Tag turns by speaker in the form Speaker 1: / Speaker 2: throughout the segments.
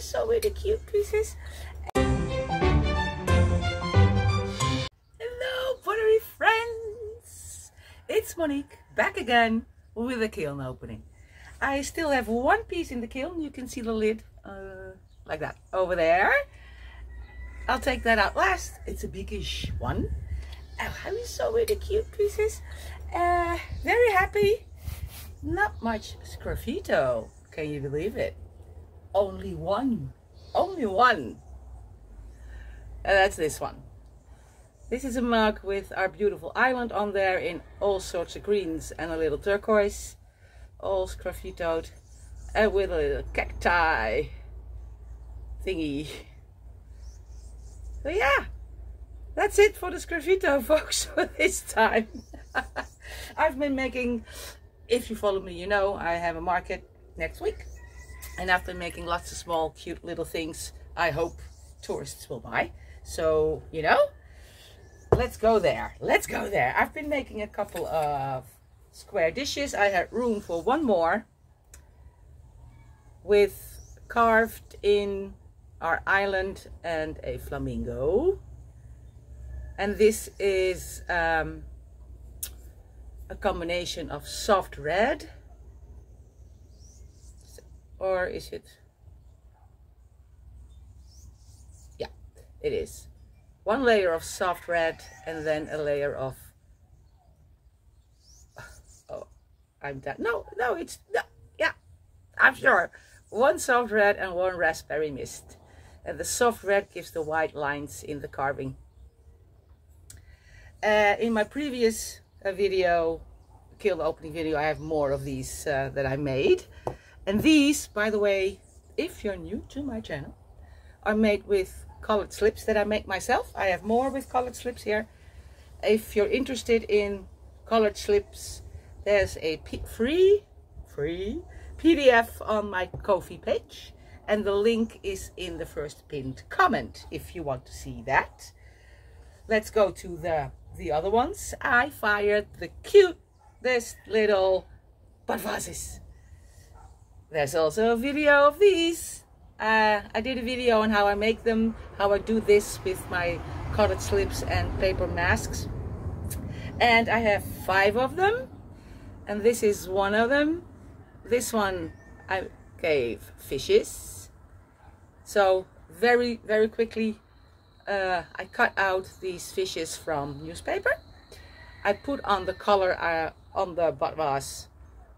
Speaker 1: so many cute pieces. Hello, pottery friends. It's Monique back again with a kiln opening. I still have one piece in the kiln. You can see the lid like that over there. I'll take that out last. It's a biggish one. Oh, so many cute pieces. Very happy. Not much sgraffito. Can you believe it? Only one. Only one. And that's this one. This is a mug with our beautiful island on there in all sorts of greens and a little turquoise. All sgraffitoed. And with a little cacti thingy. So yeah, that's it for the sgraffito, folks, for this time. I've been making, if you follow me, you know, I have a market next week. And I've been making lots of small, cute little things I hope tourists will buy. So, you know, let's go there. Let's go there. I've been making a couple of square dishes. I had room for one more with carved in our island and a flamingo. And this is a combination of soft red, or is it? Yeah, it is. One layer of soft red and then a layer of, oh, I'm done. No, it's, no, yeah, I'm sure. One soft red and one raspberry mist. And the soft red gives the white lines in the carving. In my previous video, kiln opening video, I have more of these that I made. And these, by the way, if you're new to my channel, are made with colored slips that I make myself. I have more with colored slips here. If you're interested in colored slips, there's a free PDF on my Ko-fi page. And the link is in the first pinned comment if you want to see that. Let's go to the other ones. I fired the cutest little butt vases. There's also a video of these. I did a video on how I make them, how I do this with my colored slips and paper masks. And I have 5 of them. And this is one of them. This one I gave fishes. So very quickly I cut out these fishes from newspaper. I put on the color on the butt vase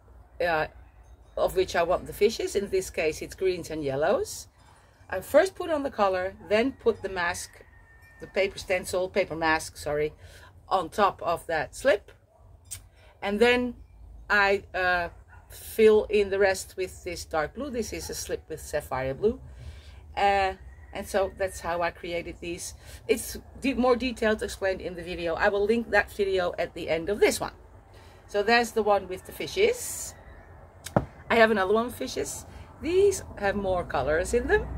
Speaker 1: of which I want the fishes. In this case it's greens and yellows. I first put on the color, then put the mask, the paper mask, sorry, on top of that slip. And then I fill in the rest with this dark blue. This is a slip with sapphire blue. And so that's how I created these. It's more detailed explained in the video. I will link that video at the end of this one. So there's the one with the fishes. I have another one with fishes. These have more colors in them.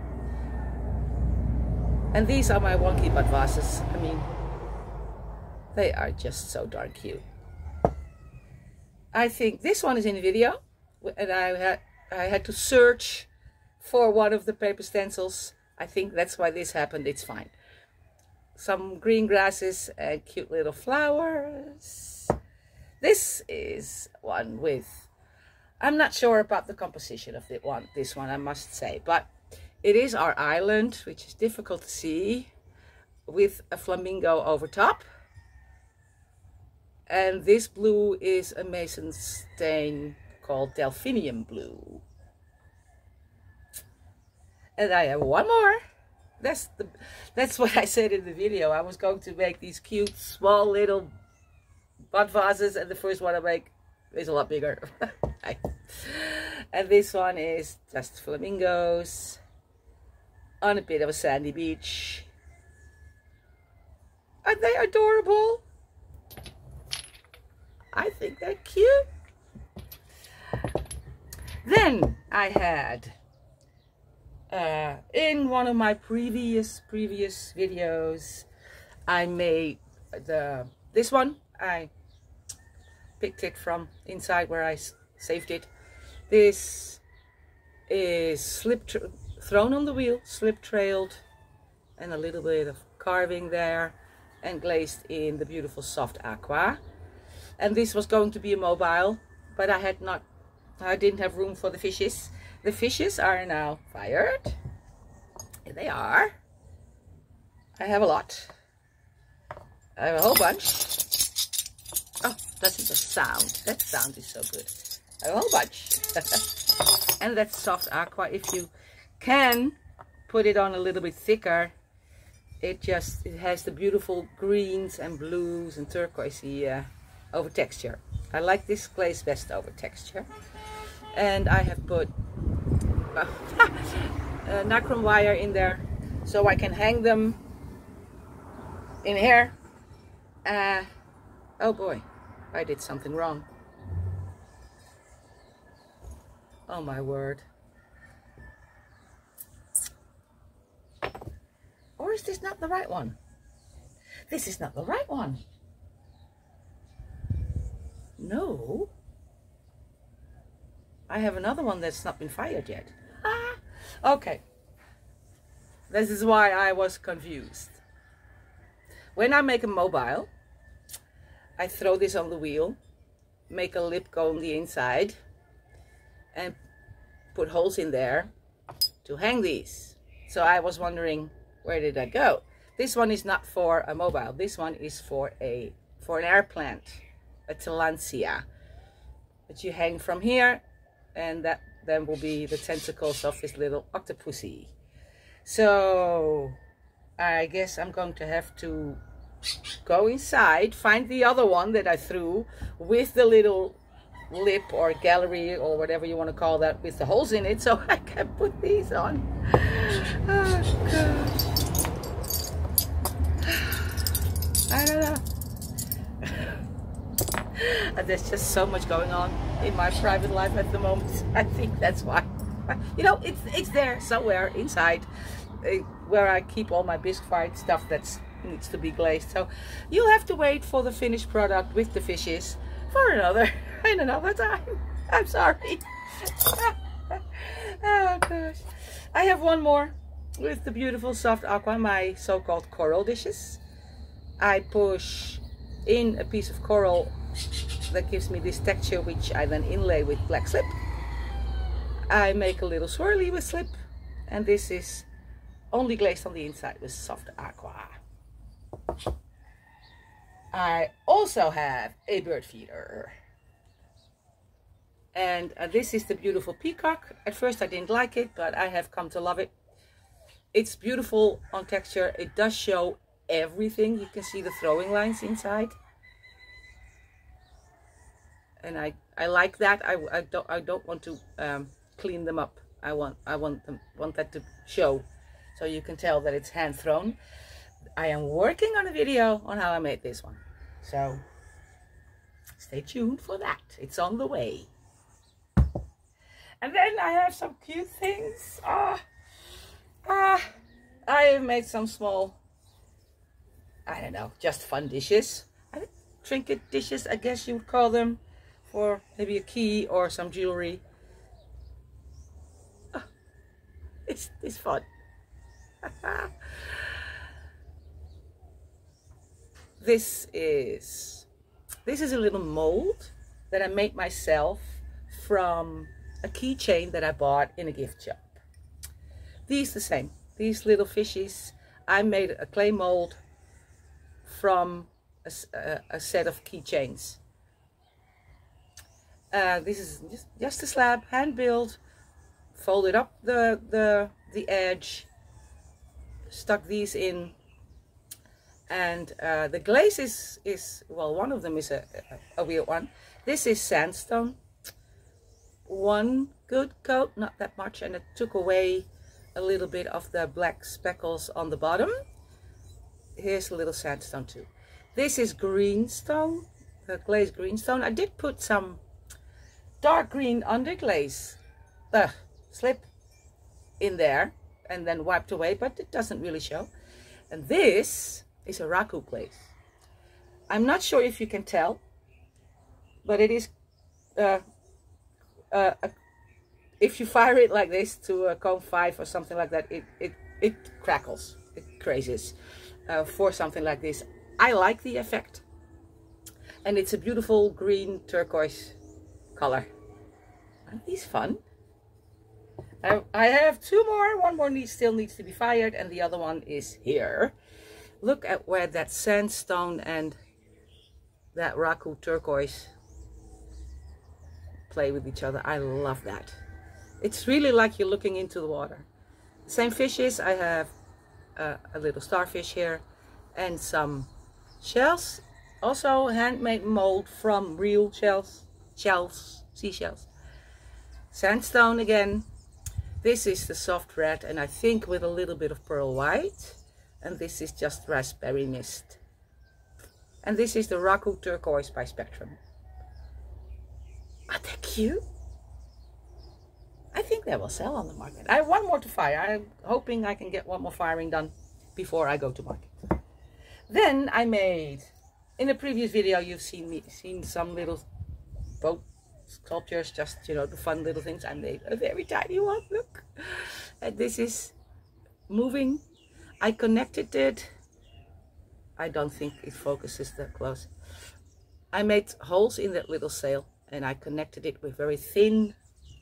Speaker 1: And these are my wonky butt vases. I mean, they are just so darn cute. I think this one is in the video. And I had to search for one of the paper stencils. I think that's why this happened. It's fine. Some green grasses and cute little flowers. This is one with, I'm not sure about the composition of this one I must say, but it is our island, which is difficult to see, with a flamingo over top. And this blue is a mason stain called delphinium blue. And I have one more. That's what I said in the video. I was going to make these cute, small little butt vases, and the first one I make is a lot bigger. And this one is just flamingos on a bit of a sandy beach. Aren't they adorable? I think they're cute. Then I had in one of my previous videos, I made this one. I picked it from inside where I saved it. This is thrown on the wheel, slip trailed, and a little bit of carving there, and glazed in the beautiful soft aqua. And this was going to be a mobile, but I didn't have room for the fishes. The fishes are now fired. Here they are. I have a lot. I have a whole bunch. Oh, doesn't the sound? That sound is so good. I have a whole bunch. And that soft aqua, if you can put it on a little bit thicker, it has the beautiful greens and blues and turquoisey over texture. I like this glaze best over texture. And I have put nacron wire in there so I can hang them in here. Oh boy, I did something wrong. Oh my word. Or is this not the right one? This is not the right one. No. I have another one that's not been fired yet. Ah, okay. This is why I was confused. When I make a mobile, I throw this on the wheel, make a lip go on the inside, and put holes in there to hang these. So I was wondering, where did that go? This one is not for a mobile. This one is for an air plant, a tillandsia, that you hang from here, and that then will be the tentacles of this little octopusy. So I guess I'm going to have to go inside, find the other one that I threw with the little lip or gallery or whatever you want to call that, with the holes in it, so I can put these on. Oh gosh. I don't know. There's just so much going on in my private life at the moment. I think that's why. You know, it's there somewhere inside where I keep all my bisque fired stuff that needs to be glazed. So you'll have to wait for the finished product with the fishes for another time. I'm sorry. Oh gosh. I have one more with the beautiful soft aqua, my so-called coral dishes. I push in a piece of coral that gives me this texture, which I then inlay with black slip. I make a little swirly with slip, and this is only glazed on the inside with soft aqua. I also have a bird feeder, and this is the beautiful peacock. At first I didn't like it, but I have come to love it. It's beautiful on texture. It does show everything. You can see the throwing lines inside, and I like that. I don't want to clean them up. I want that to show, so you can tell that it's hand thrown. I am working on a video on how I made this one, so stay tuned for that. It's on the way. And then I have some cute things. I have made some small, I don't know, just fun dishes. Trinket dishes, I guess you would call them, for maybe a key or some jewelry. It's fun. This is a little mold that I made myself from a keychain that I bought in a gift shop. These the same. These little fishies, I made a clay mold from a set of keychains. This is just a slab, hand built, folded up the edge, stuck these in, and the glaze is well, one of them is a weird one. This is sandstone. One good coat, not that much, and it took away a little bit of the black speckles on the bottom. Here's a little sandstone too. This is greenstone, the glazed greenstone. I did put some dark green underglaze slip in there and then wiped away, but it doesn't really show. And this is a raku glaze. I'm not sure if you can tell, but it is if you fire it like this to a Cone 5 or something like that, it crackles, it crazes. For something like this, I like the effect, and it's a beautiful green turquoise color. Aren't these fun? I have two more. One more still needs to be fired, and the other one is here. Look at where that sandstone and that Raku turquoise play with each other. I love that. It's really like you're looking into the water. Same fishes. I have a little starfish here and some shells. Also handmade mold from real seashells. Sandstone again. This is the soft red, and I think with a little bit of pearl white. And this is just raspberry mist. And this is the Raku turquoise by Spectrum. Aren't they cute? I think they will sell on the market. I have one more to fire. I'm hoping I can get one more firing done before I go to market. Then I made, in a previous video, you've seen some little boat sculptures, just, you know, the fun little things. I made a very tiny one, look. And this is moving. I connected it. I don't think it focuses that close. I made holes in that little sail, and I connected it with very thin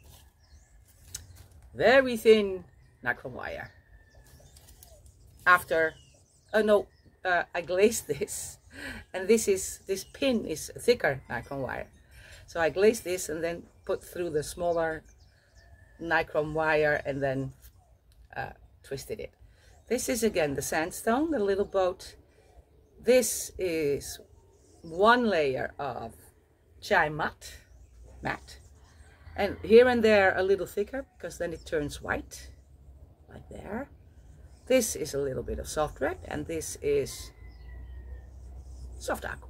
Speaker 1: nylon wire. After, I glazed this, and this pin is thicker nylon wire. So I glazed this and then put through the smaller nylon wire and then twisted it. This is again the sandstone, the little boat. This is one layer of chai mat, and here and there a little thicker, because then it turns white, like there. This is a little bit of soft red, and this is soft aqua.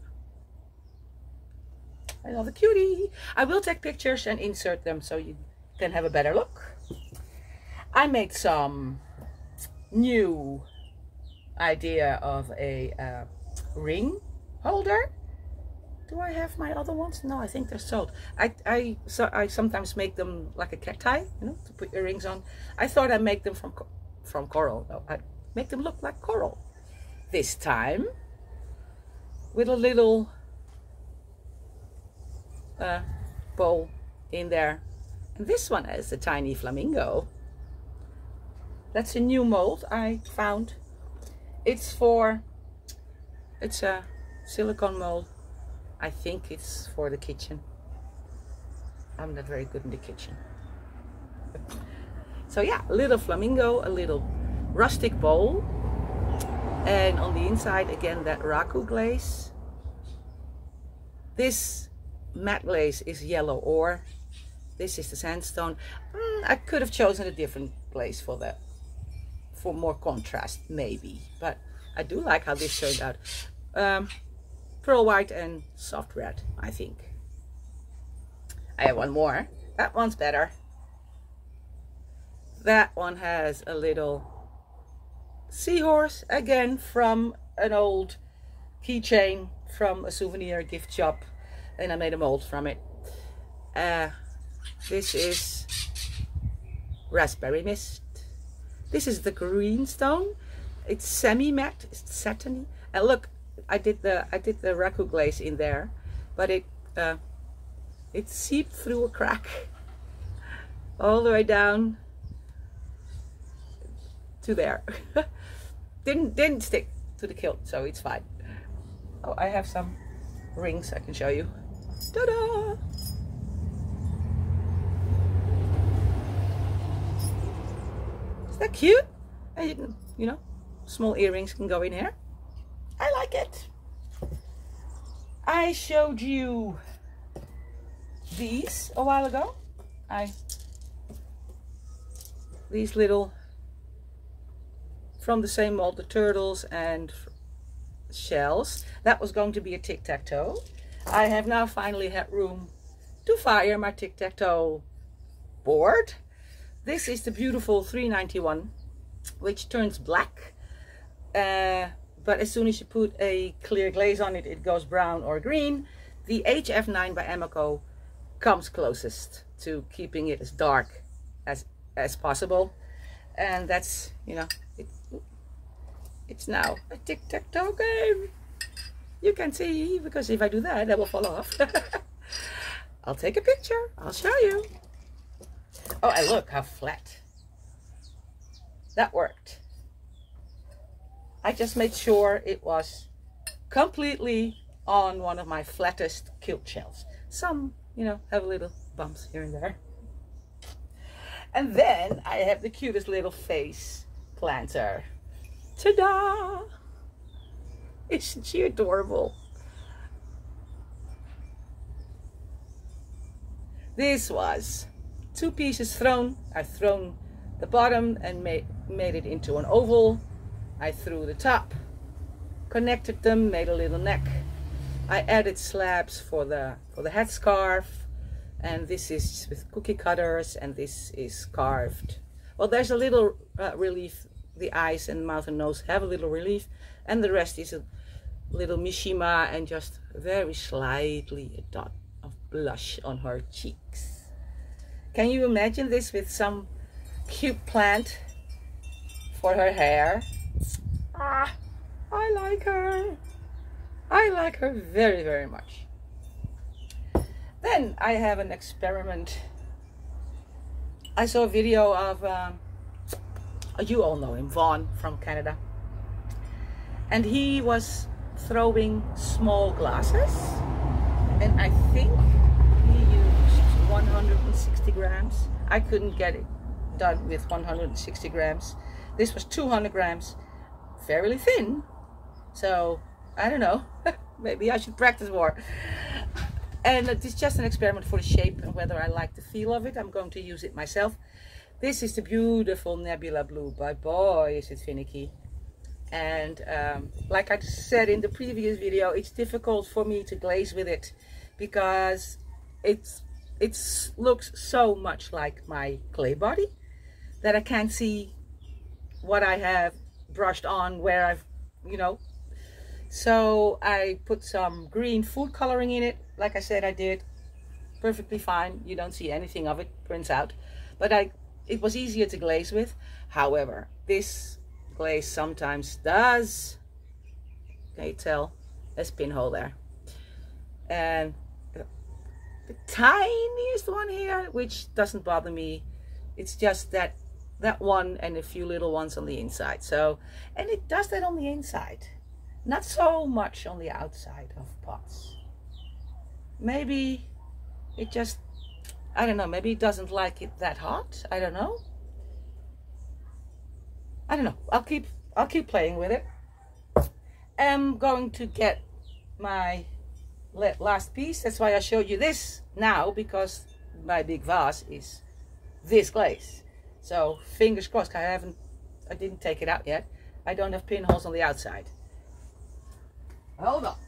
Speaker 1: Another cutie. I will take pictures and insert them so you can have a better look. I made some new idea of a ring holder. Do I have my other ones? No, I think they're sold. I sometimes make them like a cacti, you know, to put your rings on. I thought I'd make them from coral. No, I'd make them look like coral. This time with a little bowl in there. And this one is a tiny flamingo. That's a new mold I found. It's a silicone mold. I think it's for the kitchen. I'm not very good in the kitchen. So yeah, a little flamingo, a little rustic bowl. And on the inside, again, that Raku glaze. This matte glaze is yellow ore. This is the sandstone. I could have chosen a different glaze for that, for more contrast maybe, but I do like how this turned out. Pearl white and soft red, I think. I have one more. That one's better. That one has a little seahorse, again from an old keychain from a souvenir gift shop, and I made a mold from it. This is raspberry mist. This is the green stone. It's semi-matte, it's satiny. And look, I did the Raku glaze in there, but it seeped through a crack all the way down to there. didn't stick to the kilt, so it's fine. Oh, I have some rings I can show you. Ta-da! Is that cute? I didn't, you know, small earrings can go in here. I like it. I showed you these a while ago. These little, from the same mold, the turtles and shells. That was going to be a tic-tac-toe. I have now finally had room to fire my tic-tac-toe board. This is the beautiful 391, which turns black. But as soon as you put a clear glaze on it, it goes brown or green. The HF9 by Amoco comes closest to keeping it as dark as possible. And that's, you know, it's now a tic-tac-toe game. You can see, because if I do that, that will fall off. I'll take a picture. I'll show you. Oh, and look how flat. That worked. I just made sure it was completely on one of my flattest quilt shelves. Some, you know, have little bumps here and there. And then I have the cutest little face planter. Ta-da! Isn't she adorable? This was 2 pieces thrown. I've thrown the bottom and made it into an oval. I threw the top, connected them, made a little neck. I added slabs for the headscarf, and this is with cookie cutters, and this is carved. Well, there's a little relief. The eyes and mouth and nose have a little relief, and the rest is a little Mishima and just very slightly a dot of blush on her cheeks. Can you imagine this with some cute plant for her hair? Ah, I like her. I like her very, very much. Then I have an experiment. I saw a video of, you all know him, Vaughn from Canada. And he was throwing small glasses. And I think he used 160 grams. I couldn't get it done with 160 grams. This was 200 grams, fairly thin. So, I don't know, maybe I should practice more. And it's just an experiment for the shape and whether I like the feel of it. I'm going to use it myself. This is the beautiful Nebula Blue, but boy is it finicky. And like I said in the previous video, it's difficult for me to glaze with it because it looks so much like my clay body that I can't see what I have brushed on where I've, you know. So I put some green food coloring in it. Like I said, I did perfectly fine. You don't see anything of it, prints out. But it was easier to glaze with. However, this glaze sometimes does, can you tell, there's a pinhole there. And the tiniest one here, which doesn't bother me. It's just that one and a few little ones on the inside. So, and it does that on the inside. Not so much on the outside of pots. Maybe it just, I don't know, maybe it doesn't like it that hot. I don't know. I don't know. I'll keep playing with it. I'm going to get my last piece. That's why I showed you this now, because my big vase is this glaze. So fingers crossed. I didn't take it out yet. I don't have pinholes on the outside. Hold on.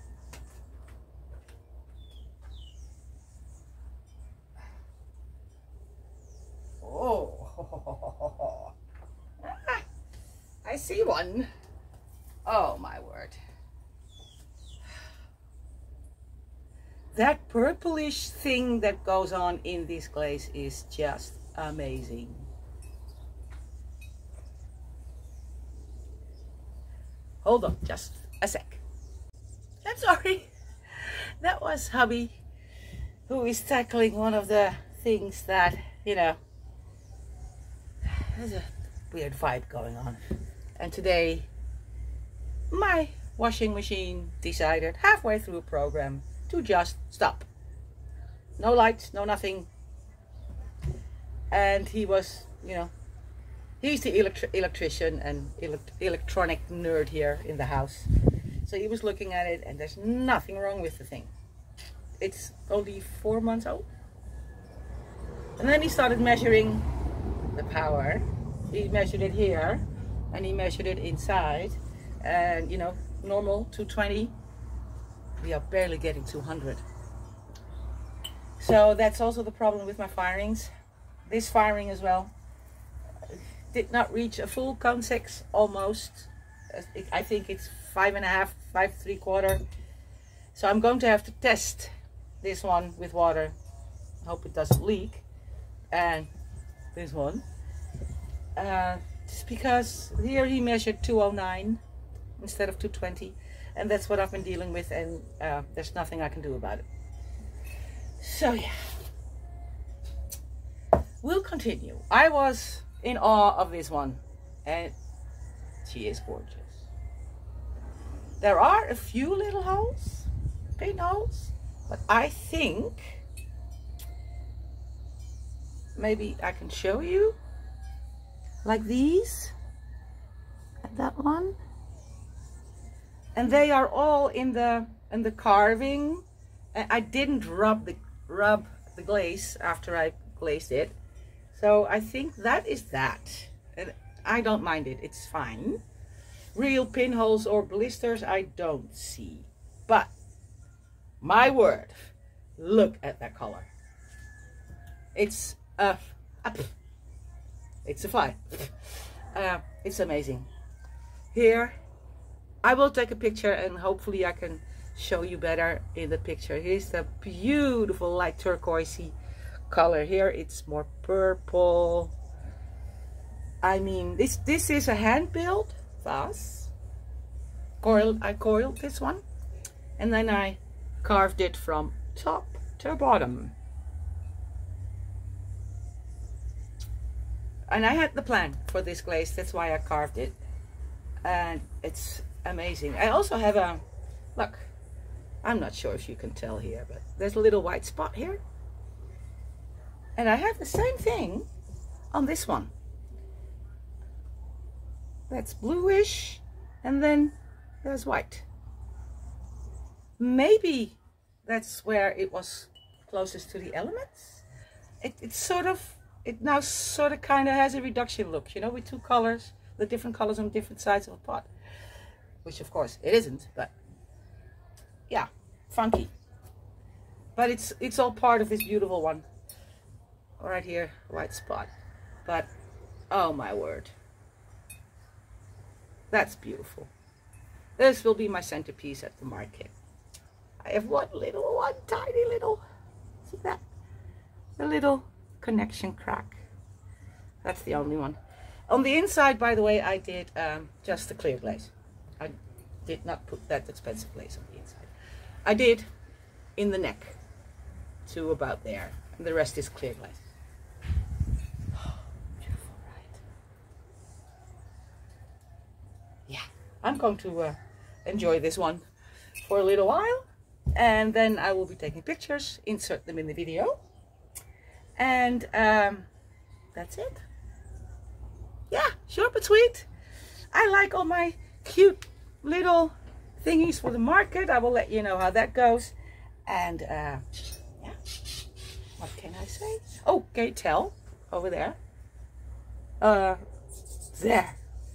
Speaker 1: Oh, I see one. Oh my word. That purplish thing that goes on in this glaze is just amazing. Hold on, just a sec. I'm sorry. That was hubby, who is tackling one of the things that, you know, there's a weird vibe going on. And today, my washing machine decided halfway through a program to just stop. No lights, no nothing. And he was, you know, he's the electrician and electronic nerd here in the house. So he was looking at it and there's nothing wrong with the thing. It's only 4 months old. And then he started measuring the power. He measured it here and he measured it inside. And you know, normal 220. We are barely getting 200. So that's also the problem with my firings. This firing as well did not reach a full cone 6 almost. I think it's 5.5, 5 3/4. So I'm going to have to test this one with water. Hope it doesn't leak. And this one. Just because here he measured 209 instead of 220, and that's what I've been dealing with, and there's nothing I can do about it. So yeah, we'll continue. I was in awe of this one, and she is gorgeous. There are a few little holes, pinholes, but I think maybe I can show you, like these, and that one, and they are all in the carving. And I didn't rub the glaze after I glazed it, so I think that is that, and I don't mind it. It's fine. Real pinholes or blisters I don't see, but my word, look at that color. It's a fly. It's amazing. Here I will take a picture and hopefully I can show you better in the picture. Here's the beautiful light turquoisey color. Here it's more purple. I mean, this is a hand built vase. I coiled this one, and then I carved it from top to bottom. And I had the plan for this glaze, that's why I carved it, and it's amazing. I also have a, look, I'm not sure if you can tell here, but there's a little white spot here, and I have the same thing on this one. That's bluish, and then there's white. Maybe that's where it was closest to the elements. It now sort of kind of has a reduction look, you know, with two colors, the different colors on different sides of a pot, which of course it isn't, but yeah, funky. But it's all part of this beautiful one right here, white spot. But oh my word, that's beautiful. This will be my centerpiece at the market. I have one tiny little, see that? A little connection crack. That's the only one. On the inside, by the way, I did just the clear glaze. I did not put that expensive glaze on the inside. I did in the neck to about there, and the rest is clear glaze. Oh, beautiful, right? Yeah, I'm going to enjoy this one for a little while, and then I will be taking pictures, insert them in the video, and that's it. Yeah, short but sweet. I like all my cute little thingies for the market. I will let you know how that goes. And yeah, what can I say? Oh, can you tell over there? There.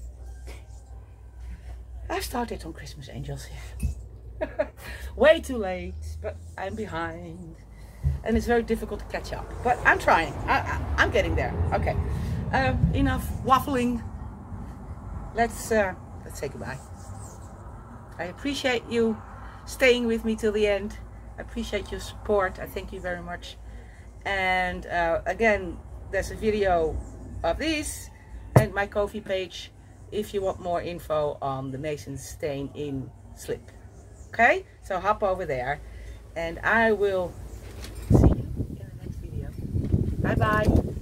Speaker 1: I started on Christmas Angels here. Way too late, but I'm behind. And it's very difficult to catch up. But I'm trying. I'm getting there. Okay. Enough waffling. Let's say goodbye. I appreciate you staying with me till the end. I appreciate your support. I thank you very much. And again, there's a video of these and my Ko-fi page if you want more info on the Mason stain in slip. Okay, so hop over there, and I will see you in the next video. Bye bye.